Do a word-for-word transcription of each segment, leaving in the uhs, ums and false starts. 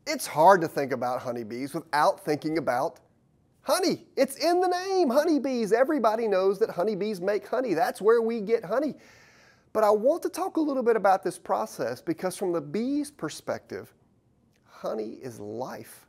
It's hard to think about honeybees without thinking about honey. It's in the name, honeybees. Everybody knows that honeybees make honey. That's where we get honey. But I want to talk a little bit about this process because from the bee's perspective, honey is life.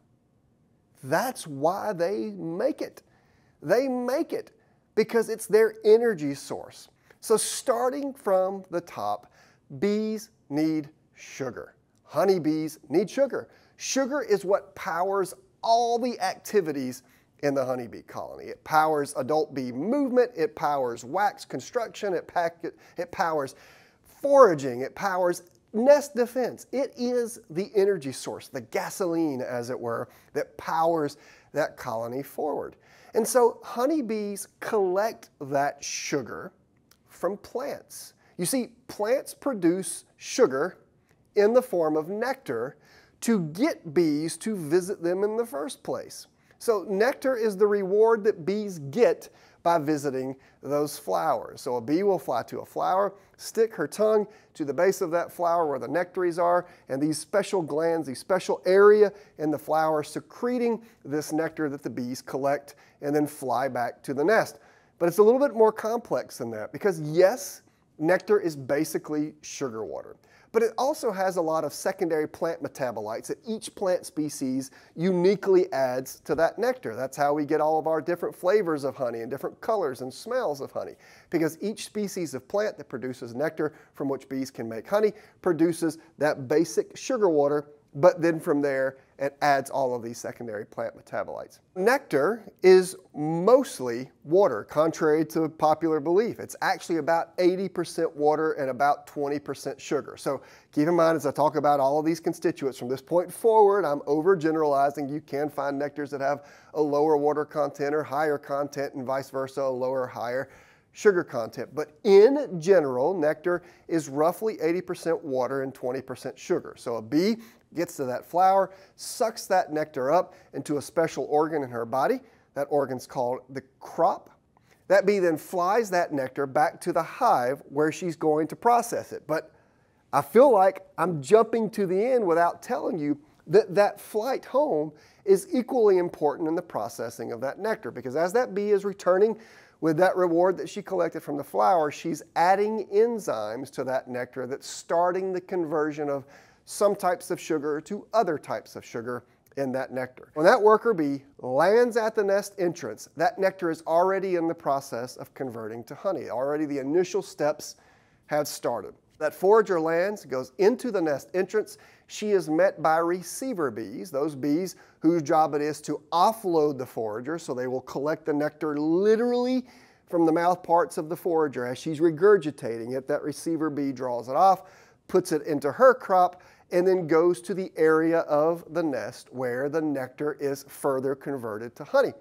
That's why they make it. They make it because it's their energy source. So starting from the top, bees need sugar. Honeybees need sugar. Sugar is what powers all the activities in the honeybee colony. It powers adult bee movement, it powers wax construction, it, pack, it powers foraging, it powers nest defense. It is the energy source, the gasoline, as it were, that powers that colony forward. And so honeybees collect that sugar from plants. You see, plants produce sugar in the form of nectar to get bees to visit them in the first place. So nectar is the reward that bees get by visiting those flowers. So a bee will fly to a flower, stick her tongue to the base of that flower where the nectaries are, and these special glands, these special area in the flower secreting this nectar that the bees collect and then fly back to the nest. But it's a little bit more complex than that because yes, nectar is basically sugar water. But it also has a lot of secondary plant metabolites that each plant species uniquely adds to that nectar. That's how we get all of our different flavors of honey and different colors and smells of honey. Because each species of plant that produces nectar from which bees can make honey produces that basic sugar water, but then from there it adds all of these secondary plant metabolites. Nectar is mostly water, contrary to popular belief. It's actually about eighty percent water and about twenty percent sugar. So keep in mind as I talk about all of these constituents, from this point forward, I'm overgeneralizing. You can find nectars that have a lower water content or higher content and vice versa, a lower or higher sugar content. But in general, nectar is roughly eighty percent water and twenty percent sugar. So a bee gets to that flower, sucks that nectar up into a special organ in her body. That organ's called the crop. That bee then flies that nectar back to the hive where she's going to process it. But I feel like I'm jumping to the end without telling you that that flight home is equally important in the processing of that nectar, because as that bee is returning with that reward that she collected from the flower, she's adding enzymes to that nectar that's starting the conversion of some types of sugar to other types of sugar in that nectar. When that worker bee lands at the nest entrance, that nectar is already in the process of converting to honey. Already the initial steps have started. That forager lands, goes into the nest entrance. She is met by receiver bees, those bees whose job it is to offload the forager, so they will collect the nectar literally from the mouth parts of the forager. As she's regurgitating it, that receiver bee draws it off, puts it into her crop, and then goes to the area of the nest where the nectar is further converted to honey.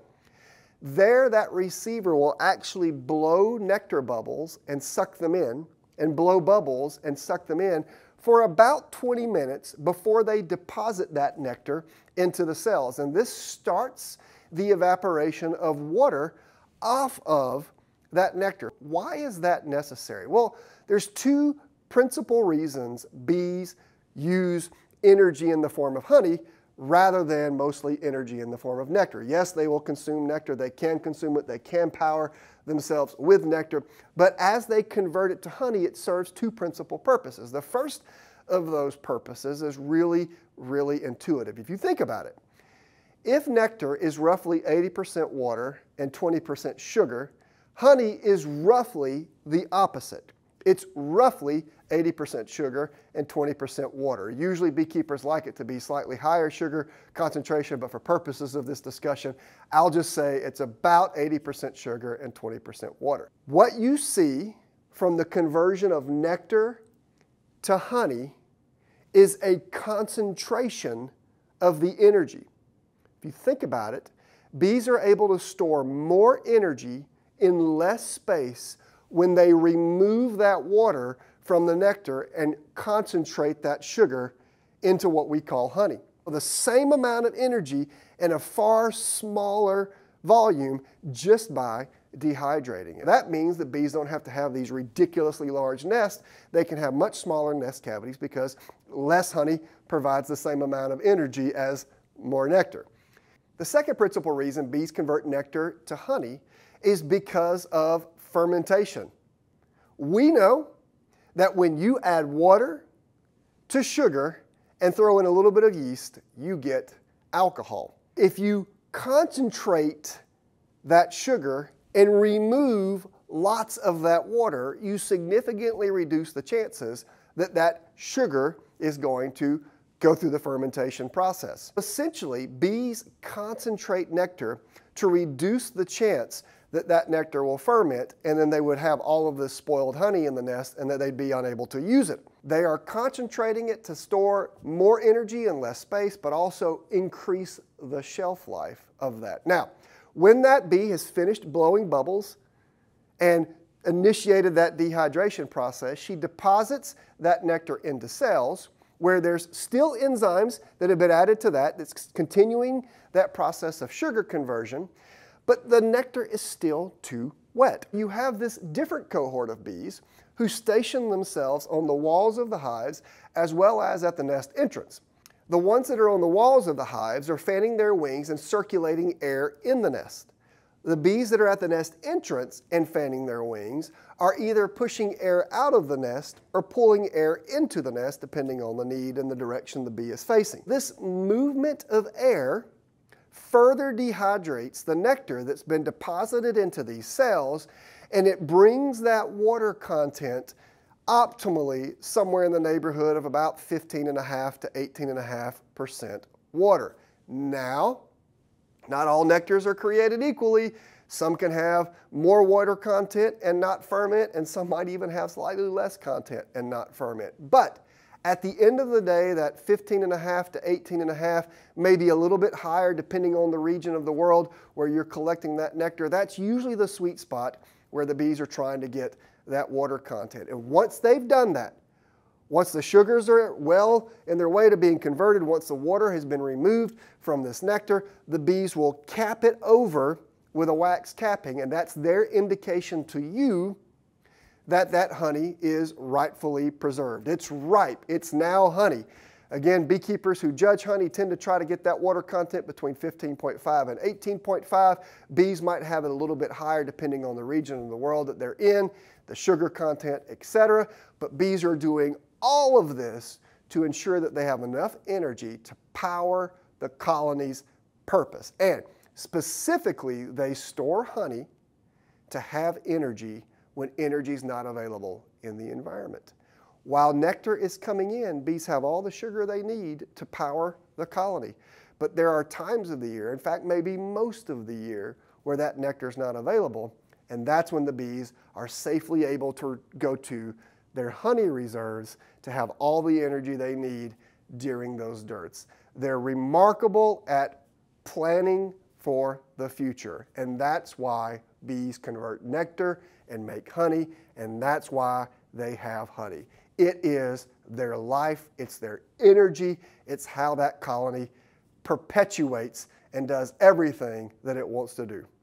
There, that receiver will actually blow nectar bubbles and suck them in, and blow bubbles and suck them in for about twenty minutes before they deposit that nectar into the cells. And this starts the evaporation of water off of that nectar. Why is that necessary? Well, there's two principal reasons bees use energy in the form of honey rather than mostly energy in the form of nectar. Yes, they will consume nectar, they can consume it, they can power themselves with nectar, but as they convert it to honey, it serves two principal purposes. The first of those purposes is really, really intuitive. If you think about it, if nectar is roughly eighty percent water and twenty percent sugar, honey is roughly the opposite. It's roughly eighty percent sugar and twenty percent water. Usually beekeepers like it to be slightly higher sugar concentration, but for purposes of this discussion, I'll just say it's about eighty percent sugar and twenty percent water. What you see from the conversion of nectar to honey is a concentration of the energy. If you think about it, bees are able to store more energy in less space when they remove that water from the nectar and concentrate that sugar into what we call honey. The same amount of energy in a far smaller volume just by dehydrating. That means that bees don't have to have these ridiculously large nests. They can have much smaller nest cavities because less honey provides the same amount of energy as more nectar. The second principal reason bees convert nectar to honey is because of fermentation. We know that when you add water to sugar and throw in a little bit of yeast, you get alcohol. If you concentrate that sugar and remove lots of that water, you significantly reduce the chances that that sugar is going to go through the fermentation process. Essentially, bees concentrate nectar to reduce the chance that that nectar will ferment, and then they would have all of this spoiled honey in the nest and that they'd be unable to use it. They are concentrating it to store more energy in less space, but also increase the shelf life of that. Now, when that bee has finished blowing bubbles and initiated that dehydration process, she deposits that nectar into cells where there's still enzymes that have been added to that, that's continuing that process of sugar conversion, but the nectar is still too wet. You have this different cohort of bees who station themselves on the walls of the hives as well as at the nest entrance. The ones that are on the walls of the hives are fanning their wings and circulating air in the nest. The bees that are at the nest entrance and fanning their wings are either pushing air out of the nest or pulling air into the nest, depending on the need and the direction the bee is facing. This movement of air further dehydrates the nectar that's been deposited into these cells, and it brings that water content optimally somewhere in the neighborhood of about fifteen point five to eighteen point five percent water. Now, not all nectars are created equally. Some can have more water content and not ferment, and some might even have slightly less content and not ferment. But at the end of the day, that fifteen point five to eighteen point five, maybe a little bit higher depending on the region of the world where you're collecting that nectar, that's usually the sweet spot where the bees are trying to get that water content. And once they've done that, once the sugars are well in their way to being converted, once the water has been removed from this nectar, the bees will cap it over with a wax capping, and that's their indication to you that that honey is rightfully preserved. It's ripe. It's now honey. Again, beekeepers who judge honey tend to try to get that water content between fifteen point five and eighteen point five. Bees might have it a little bit higher depending on the region of the world that they're in, the sugar content, et cetera. But bees are doing all of this to ensure that they have enough energy to power the colony's purpose. And specifically, they store honey to have energy when energy is not available in the environment. While nectar is coming in, bees have all the sugar they need to power the colony. But there are times of the year, in fact maybe most of the year, where that nectar is not available, and that's when the bees are safely able to go to their honey reserves to have all the energy they need during those dearths. They're remarkable at planning for the future, and that's why bees convert nectar and make honey, and that's why they have honey. It is their life, it's their energy, it's how that colony perpetuates and does everything that it wants to do.